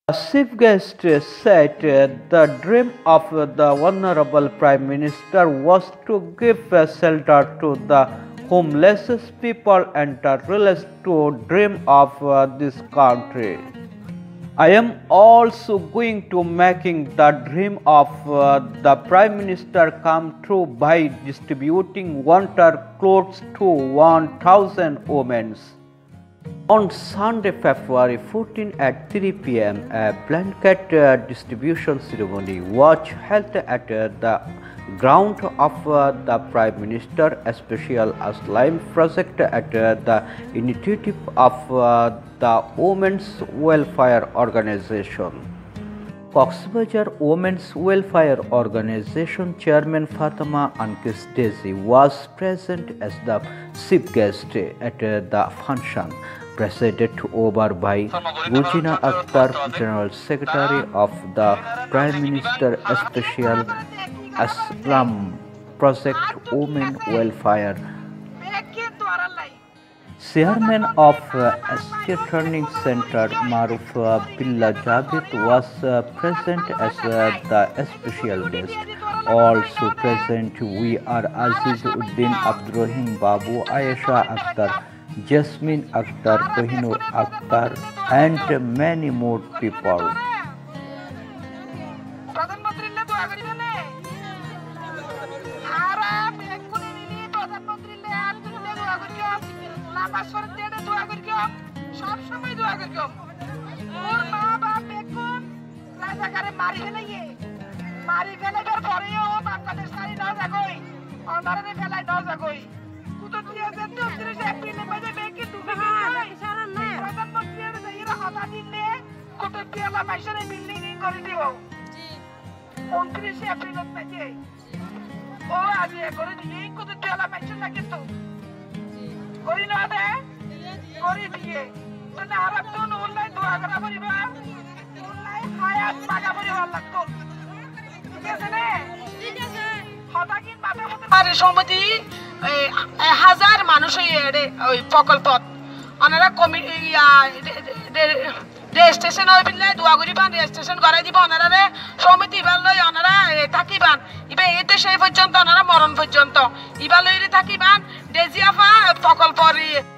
Chief guest said the dream of the Honorable Prime Minister was to give shelter to the homeless people and the realist to dream of this country. I am also going to making the dream of the Prime Minister come true by distributing winter clothes to 1,000 women. On Sunday, February 14 at 3 p.m., a blanket distribution ceremony was held at the ground of the Prime Minister Special Asylum Project at the initiative of the Women's Welfare Organization. Coxbazar Women's Welfare Organization Chairman Fatima Ankis Desi was present as the chief guest at the function, presided over by Rujina Akhtar, General Secretary of the Prime Minister Special Asylum Project Women Welfare. Chairman of State Training Center Maruf Billah Javed was present as the special guest. Also present we are Aziz Uddin Abdurrahim Babu, Ayesha Akhtar, Jasmine Akhtar, Kohinur Akhtar, and many more people. সম্মতি 1000 মানুষ ওই প্রকল্পত ওনারা registration হই বিলে দুয়াগুড়ি বান registration করাই দিব ওনারা সমিতি ইবাল লই ওনারা থাকিবান ইবে এতে সেই পর্যন্ত ওনারা মরণ পর্যন্ত ইবাল লইরে থাকিবান ডেজিয়াফা প্রকল্পর